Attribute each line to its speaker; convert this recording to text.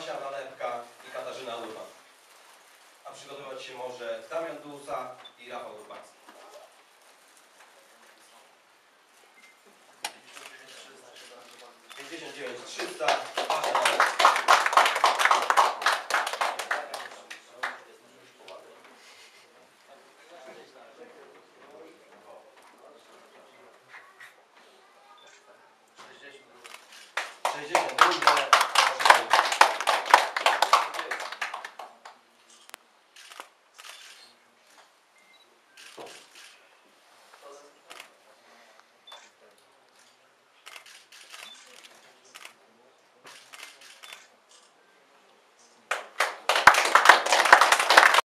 Speaker 1: Basia Nalepka i Katarzyna Urban. A przygotować się może Damian Dłusa i Rafał Urbański. 59 300, Basia Nalepka. Sześćdziesiąt drugie.